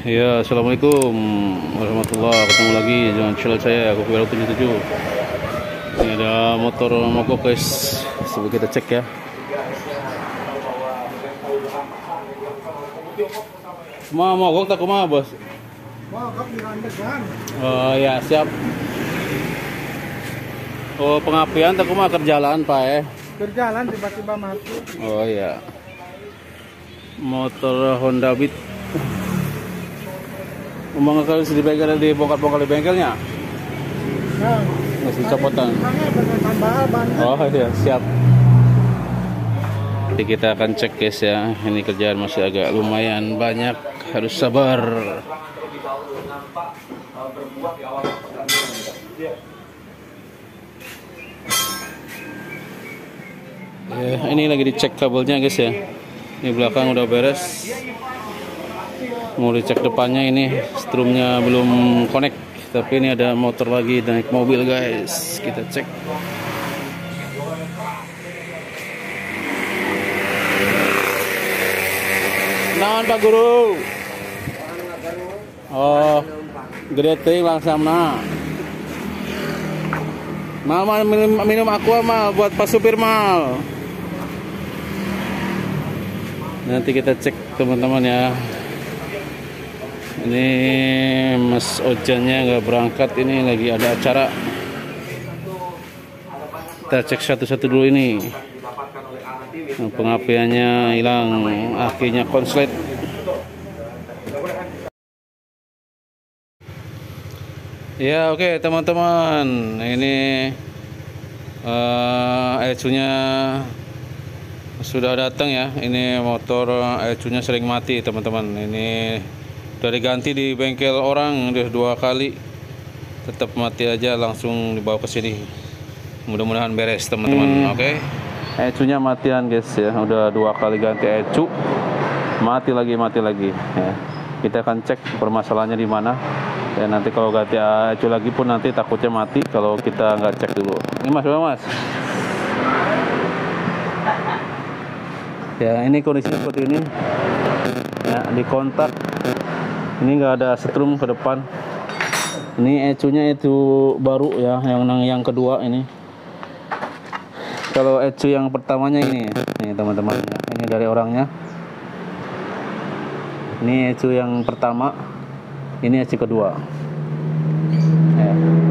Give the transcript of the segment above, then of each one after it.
Ya, assalamualaikum warahmatullahi wabarakatuh. Ketemu lagi dengan channel saya, aku Vero 77. Ini ada motor mogok guys. Coba kita cek ya. Mogok tak kumaha bos? Mogok di randegan. Oh ya siap. Oh pengapian tak kumaha kerjaan pak Berjalan tiba-tiba mati. Oh ya. Motor Honda Beat. Umang kalau di bengkel dibongkar-bongkar di bengkelnya. Nah, masih copotan. Oh iya siap. Jadi kita akan cek guys ya. Ini kerjaan masih agak lumayan banyak, harus sabar. Ya, ini lagi dicek kabelnya guys ya. Ini belakang udah beres. Mau dicek depannya, ini strumnya belum connect. Tapi ini ada motor lagi naik mobil guys. Kita cek. Naon Pak Guru? Oh, gede langsung na. Mama minum aqua mal buat Pak Supir mal. Nanti kita cek teman-teman ya. Ini Mas Ojannya nggak berangkat, ini lagi ada acara. Kita cek satu-satu dulu ini. Pengapiannya hilang, akinya konslet. Ya oke, teman-teman, ini ECU-nya sudah datang ya. Ini motor ECU-nya sering mati teman-teman. Ini udah diganti di bengkel orang udah 2 kali, tetap mati aja, langsung dibawa ke sini. Mudah-mudahan beres teman-teman. Oke. ECU-nya matian guys ya, udah 2 kali ganti ECU, mati lagi ya. Kita akan cek permasalahannya di mana. Ya nanti kalau ganti ECU lagi pun nanti takutnya mati kalau kita nggak cek dulu. Ini mas. Ya ini kondisinya seperti ini. Ya di kontak ini nggak ada setrum ke depan. Ini ECU-nya itu baru ya, yang kedua ini. Kalau ECU yang pertamanya ini teman-teman ya, ini dari orangnya. Ini ECU yang pertama, ini ECU kedua. Ya.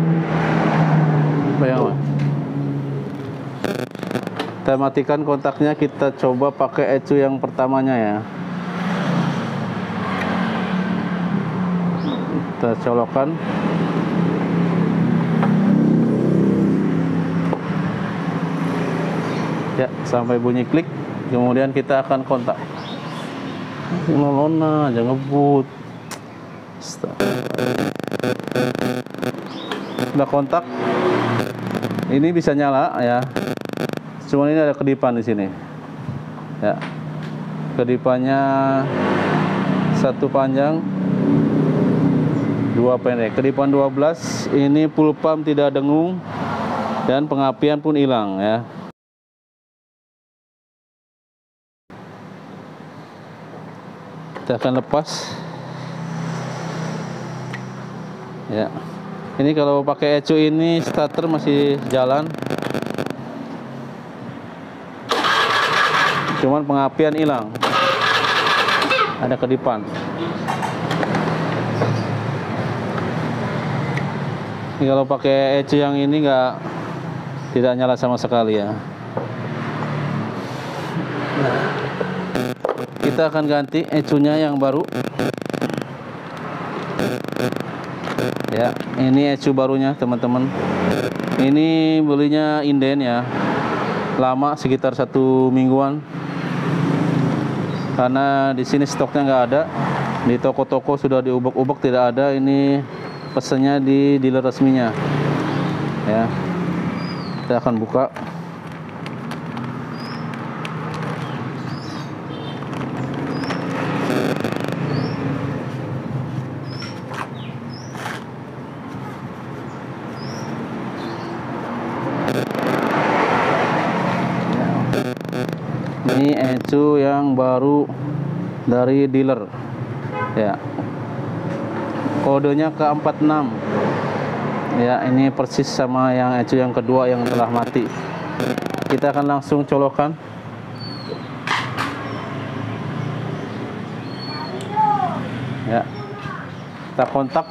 Bayang. Kita matikan kontaknya, kita coba pakai ECU yang pertamanya ya. Kita colokkan. Ya, sampai bunyi klik, kemudian kita akan kontak. Lona, jangan ngebut. Udah kontak. Ini bisa nyala ya. Cuma ini ada kedipan di sini. Ya. Kedipannya 1 panjang, 2 pendek. Kedipan 12, ini full pump tidak dengung dan pengapian pun hilang ya. Kita akan lepas ya. Ini kalau pakai ECU ini starter masih jalan, cuman pengapian hilang, ada kedipan. Ini kalau pakai ECU yang ini tidak nyala sama sekali ya. Kita akan ganti ECU-nya yang baru. Ya, ini ECU barunya teman-teman. Ini belinya inden ya. Lama, sekitar 1 mingguan. Karena di sini stoknya nggak ada. Di toko-toko sudah diubek-ubek tidak ada. Ini pesannya di dealer resminya. Ya. Kita akan buka. Ini ECU yang baru dari dealer ya. kodenya ke 46 ya. Ini persis sama yang ecu yang kedua yang telah mati. Kita akan langsung colokan. Ya, kita kontak.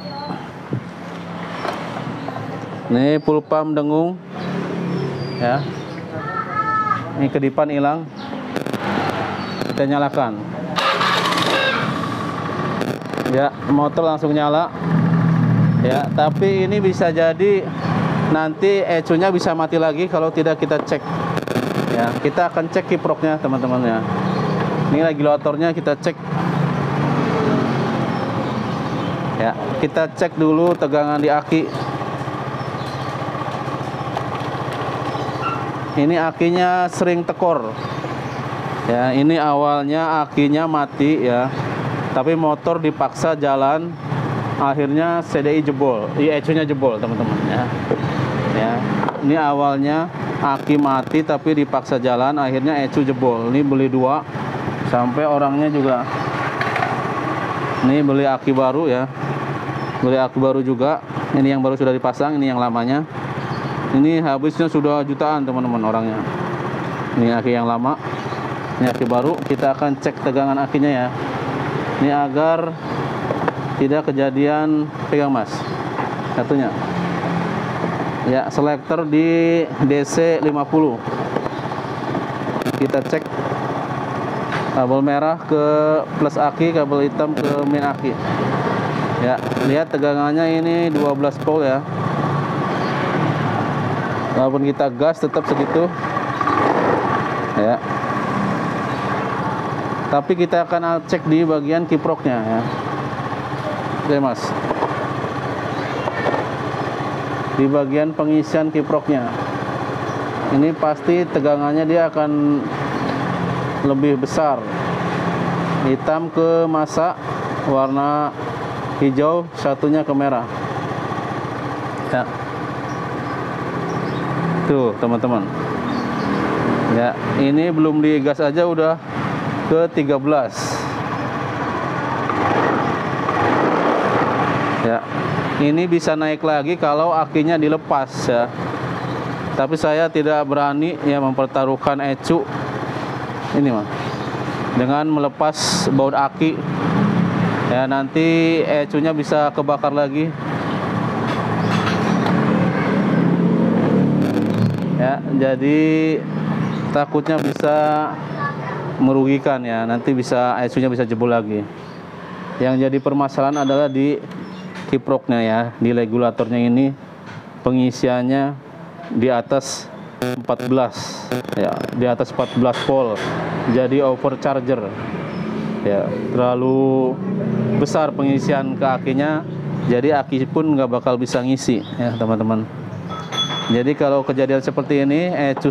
Ini full pump dengung ya. Ini kedipan hilang. Kita nyalakan ya, motor langsung nyala ya. Tapi ini bisa jadi nanti ecunya bisa mati lagi kalau tidak kita cek ya. Kita akan cek kiproknya teman-teman ya. Ini regulatornya kita cek ya. Kita cek dulu tegangan di aki. Ini akinya sering tekor ya. Ini awalnya akinya mati ya, tapi motor dipaksa jalan, akhirnya CDI jebol, ECU-nya jebol teman-teman ya. Ya, ini awalnya aki mati tapi dipaksa jalan, akhirnya ECU jebol. Ini beli 2 sampai orangnya juga. Ini beli aki baru ya, beli aki baru juga. Ini yang baru sudah dipasang, ini yang lamanya. Ini habisnya sudah jutaan teman-teman orangnya. Ini aki yang lama, ini aki baru. Kita akan cek tegangan akinya ya. Ini agar tidak kejadian pegang mas satunya ya. Selektor di DC 50. Kita cek kabel merah ke plus aki, kabel hitam ke min aki ya. Lihat tegangannya ini 12 volt ya. Walaupun kita gas tetap segitu ya. Tapi kita akan cek di bagian kiproknya ya. Oke mas, di bagian pengisian kiproknya ini pasti tegangannya dia akan lebih besar. Hitam ke masa warna hijau, satunya ke merah ya. Tuh teman-teman ya, ini belum digas aja udah ke 13 ya. Ini bisa naik lagi kalau akinya dilepas ya, tapi saya tidak berani ya mempertaruhkan ECU ini mah dengan melepas baut aki ya. Nanti ECU nya bisa kebakar lagi ya. Jadi takutnya bisa merugikan ya, nanti bisa ECU nya bisa jebol lagi. Yang jadi permasalahan adalah di kiproknya ya, di regulatornya ini pengisiannya di atas 14 ya, di atas 14 volt. Jadi overcharger ya, terlalu besar pengisian ke akinya, jadi aki pun nggak bakal bisa ngisi ya teman-teman. Jadi kalau kejadian seperti ini ECU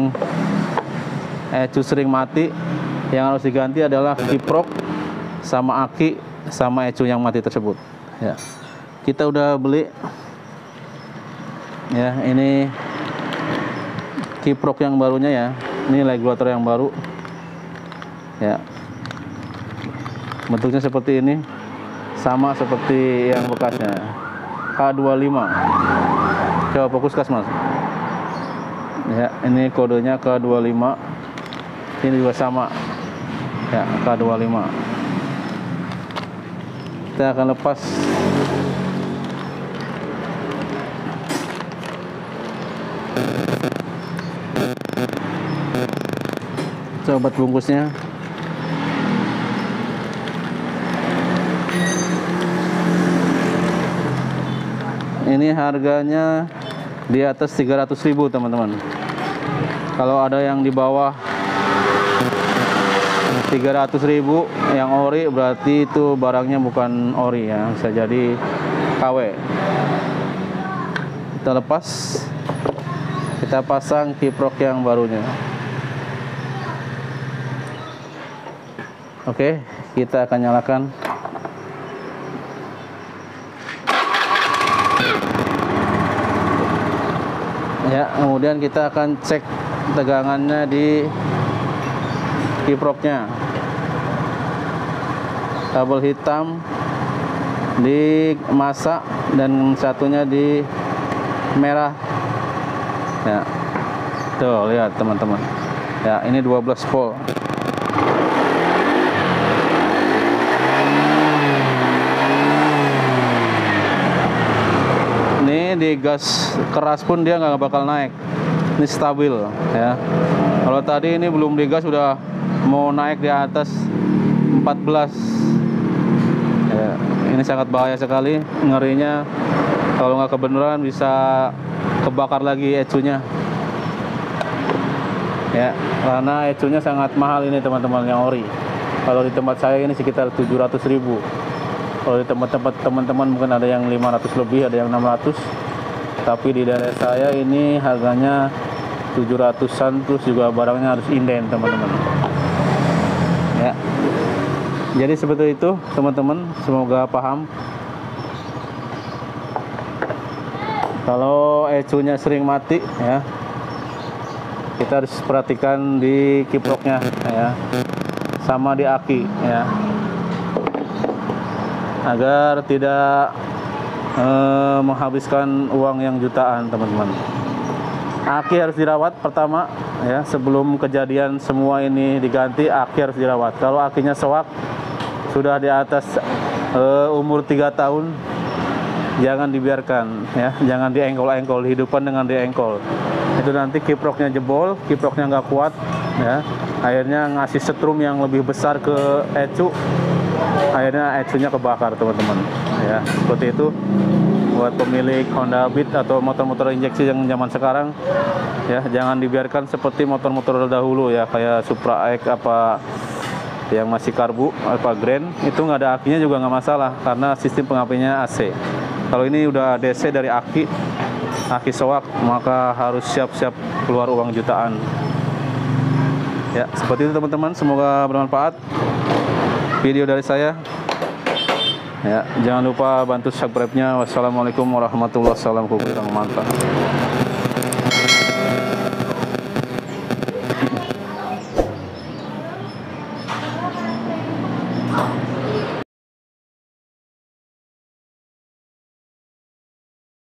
sering mati, yang harus diganti adalah kiprok sama aki sama ECU yang mati tersebut ya. Kita udah beli ya, ini kiprok yang barunya ya, ini regulator yang baru ya. Bentuknya seperti ini, sama seperti yang bekasnya K25. Coba fokus kas mas ya. Ini kodenya K25, ini juga sama ya, K25. Kita akan lepas coba bungkusnya. Ini harganya di atas 300.000 teman-teman. Kalau ada yang di bawah 300.000 yang ori, berarti itu barangnya bukan ori ya, bisa jadi KW. Kita lepas, kita pasang kiprok yang barunya. Oke, kita akan nyalakan. Ya, kemudian kita akan cek tegangannya di kiproknya. Kabel hitam di masa dan satunya di merah ya. Tuh lihat teman-teman ya, ini 12 volt. Ini di gas keras pun dia nggak bakal naik, ini stabil ya. Kalau tadi ini belum digas udah mau naik di atas 14 ya. Ini sangat bahaya sekali, ngerinya kalau nggak kebenaran bisa kebakar lagi ECU-nya ya, karena ECU-nya sangat mahal ini teman-teman yang ori. Kalau di tempat saya ini sekitar 700.000. Kalau di tempat-tempat teman-teman mungkin ada yang 500 lebih, ada yang 600. Tapi di daerah saya ini harganya 700-an, terus juga barangnya harus inden teman-teman ya. Jadi seperti itu teman-teman, semoga paham. Kalau ECU-nya sering mati ya, kita harus perhatikan di kiproknya ya, sama di aki ya, agar tidak menghabiskan uang yang jutaan teman-teman. Aki harus dirawat pertama ya, sebelum kejadian semua ini diganti, aki harus dirawat. Kalau akinya sewak sudah di atas umur 3 tahun, jangan dibiarkan ya, jangan diengkol-engkol, hidupan dengan diengkol. Itu nanti kiproknya jebol, kiproknya nggak kuat ya, akhirnya ngasih setrum yang lebih besar ke ECU, akhirnya ECU-nya kebakar teman-teman ya. Seperti itu buat pemilik Honda Beat atau motor-motor injeksi yang zaman sekarang ya, jangan dibiarkan seperti motor-motor dahulu ya, kayak Supra X apa yang masih karbu apa Grand, itu nggak ada akinya juga nggak masalah karena sistem pengapinya AC. Kalau ini udah DC dari aki sewak, maka harus siap-siap keluar uang jutaan ya. Seperti itu teman-teman, semoga bermanfaat video dari saya ya. Jangan lupa bantu subscribe-nya. Wassalamualaikum warahmatullahi wabarakatuh. Mantap.